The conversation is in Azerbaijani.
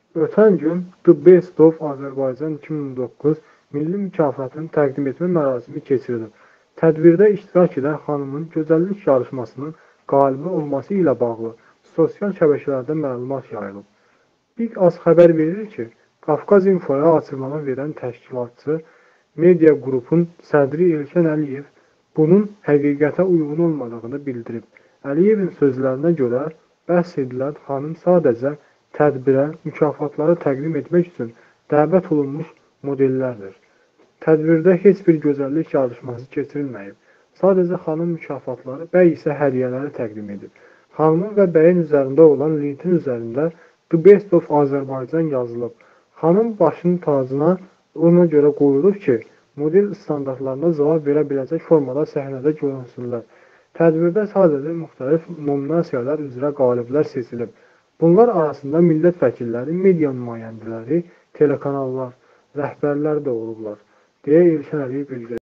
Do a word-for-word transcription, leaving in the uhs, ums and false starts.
Ötən gün The Best of Azərbaycan iki min on doqquz milli mükafatını təqdim etmə mərasimi keçirilib. Tədbirdə iştirak edən xanımın gözəllik yarışmasının qalibi olması ilə bağlı sosial şəbəkələrdə məlumat yayılıb. Big Az xəbər verir ki, Qafqaz İnfoya açıqlama verən təşkilatçı media qrupun sədri Elşən Əliyev bunun həqiqətə uyğun olmadığını bildirib. Əliyevin sözlərinə görə, bəhs edilən xanım sadəcə tədbirə mükafatları təqdim etmək üçün dəvət olunmuş modellərdir. Tədbirdə heç bir gözəllik yarışması keçirilməyib. Sadəcə xanım mükafatları, bəy isə hədiyyələri təqdim edib. Xanımın və bəyin üzərində olan linkin üzərində The Best of Azərbaycan yazılıb. Xanım başının tacına ona görə qoyulub ki, model standartlarına cavab verə biləcək formada səhnədə görünsünlər. Tədbirdə sadəcə müxtəlif nominasiyalar üzrə qaliblər seçilib. Bunlar arasında millət vəkilləri, media nümayəndələri, telekanallar, rəhbərlər də olublar, deyə Elşən Əliyev bildirib.